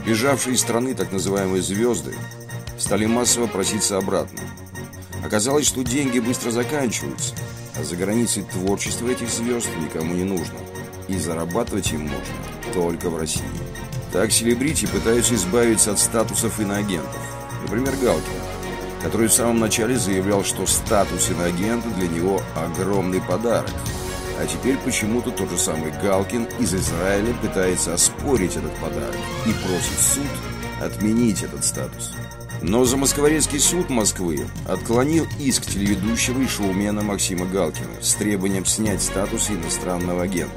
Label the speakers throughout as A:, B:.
A: Сбежавшие из страны так называемые звезды стали массово проситься обратно. Оказалось, что деньги быстро заканчиваются, а за границей творчество этих звезд никому не нужно, и зарабатывать им можно только в России. Так селебрити пытаются избавиться от статусов иноагентов. Например, Галкин, который в самом начале заявлял, что статус иноагента для него огромный подарок. А теперь почему-то тот же самый Галкин из Израиля пытается оспорить этот подарок и просит суд отменить этот статус. Но Замоскворецкий суд Москвы отклонил иск телеведущего и шоумена Максима Галкина с требованием снять статус иностранного агента.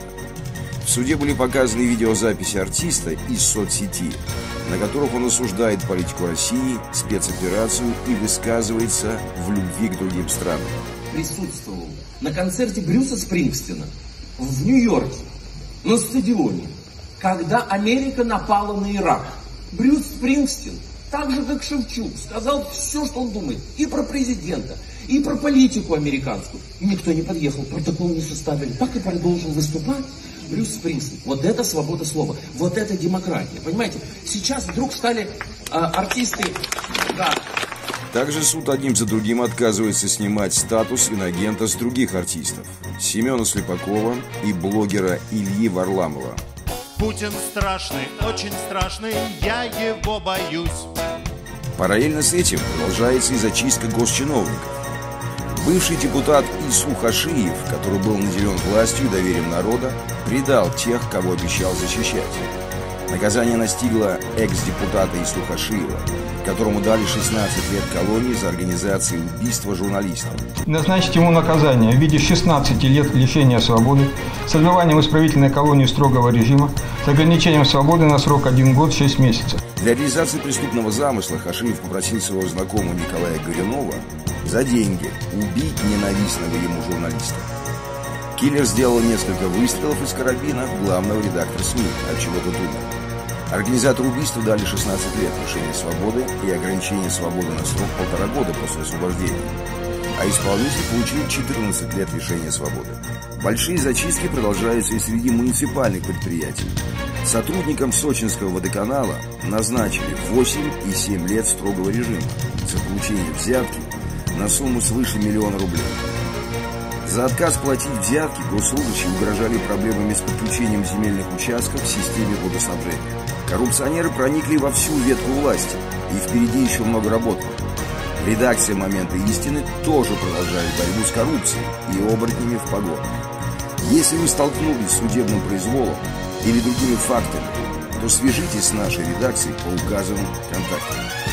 A: В суде были показаны видеозаписи артиста из соцсети, на которых он осуждает политику России, спецоперацию и высказывается в любви к другим странам.
B: Присутствовал на концерте Брюса Спрингстина в Нью-Йорке, на стадионе, когда Америка напала на Ирак. Брюс Спрингстин, так же как Шевчук, сказал все, что он думает, и про президента, и про политику американскую. И никто не подъехал, протокол не составили. Так и продолжил выступать Брюс Спрингстин. Вот это свобода слова, вот это демократия. Понимаете, сейчас вдруг стали артисты... Да.
A: Также суд одним за другим отказывается снимать статус иноагента с других артистов. Семена Слепакова и блогера Ильи Варламова.
C: Путин страшный, очень страшный, я его боюсь.
A: Параллельно с этим продолжается и зачистка госчиновников. Бывший депутат Ису Хашиев, который был наделен властью и доверием народа, предал тех, кого обещал защищать. Наказание настигло экс-депутата Ису Хашиева, которому дали 16 лет колонии за организацию убийства журналистов.
D: Назначить ему наказание в виде 16 лет лишения свободы с отбыванием исправительной колонии строгого режима с ограничением свободы на срок 1 год 6 месяцев.
A: Для реализации преступного замысла Хашиев попросил своего знакомого Николая Горюнова за деньги убить ненавистного ему журналиста. Киллер сделал несколько выстрелов из карабина в главного редактора СМИ, от чего тот умер. Организатору убийства дали 16 лет лишения свободы и ограничение свободы на срок 1,5 года после освобождения, а исполнитель получил 14 лет лишения свободы. Большие зачистки продолжаются и среди муниципальных предприятий. Сотрудникам сочинского водоканала назначили 8 и 7 лет строгого режима за получение взятки на сумму свыше 1 000 000 рублей. За отказ платить взятки госслужащие угрожали проблемами с подключением земельных участков к системе водоснабжения. Коррупционеры проникли во всю ветку власти, и впереди еще много работы. Редакция «Момента истины» тоже продолжает борьбу с коррупцией и оборотнями в погонах. Если вы столкнулись с судебным произволом или другими фактами, то свяжитесь с нашей редакцией по указанным контактам.